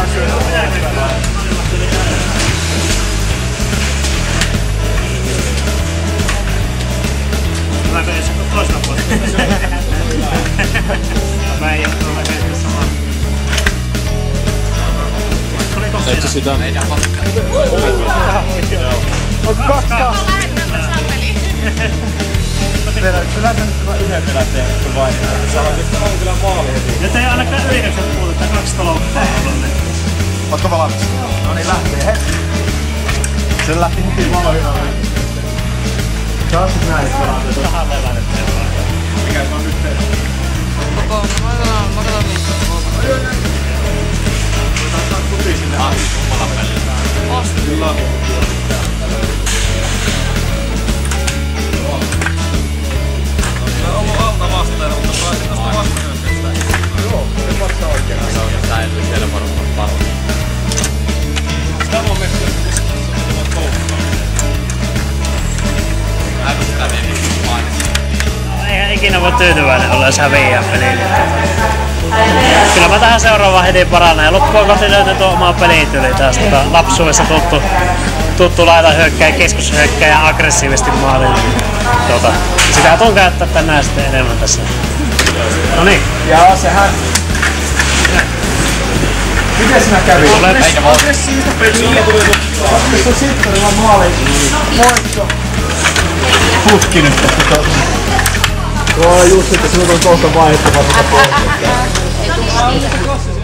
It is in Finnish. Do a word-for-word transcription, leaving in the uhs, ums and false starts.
Mä en edes ole toisella puolella. Mä en ole tuolla hetkessä samaa. Tuliko siinä? Eikö sitä? Meidän paskaa. On kaksi kaksi. Kyllä nyt yhden pelän tehnyt kun vain. Sä on kyllä maali heti. Nyt ei ainakaan yhdeksän puolelta, kaksi taloutta on. Ootko valmis? No niin, lähtee heti. Se lähti heti valmiina. Sä sit näin pelata. Vähän leväinen pelaa. Mikä se on nyt tehty? Koko, mä katson, mä katson niitä koko. Otetaan kuti sinne. Ah, kummalla pelillä. Osta. Kyllä. On ollut alta vastaajana, mutta pääsin tästä vastaajasta. Joo, se maksaa oikein. Se on säilyy siellä varmaan paljon. Sitä on mennä, että se on koukkaa. Aivan sitä meni mainitsi. Eihän ikinä voi tyytyväinen olla, jos häviää peliin. Kyllä mä tähän seuraavaan heti paranen ja loppuun kohti löytyy tuo oma pelityyli taas. Tota, lapsuudessa tuttu, tuttu laita hyökkää, keskushyökkää ja aggressiivisesti maalille. Tota, sitä tuun käyttää tänään sitten enemmän tässä. No niin. Jaa, sehän... Miten sinä kävi? Eikä vaan. Aggressiivista peliä. Se on sittarilla maali. Moikka. Putki nyt tästä tuossa. Joo, just että sinut on kohta vaihdettava tuota pois. Ei tuu.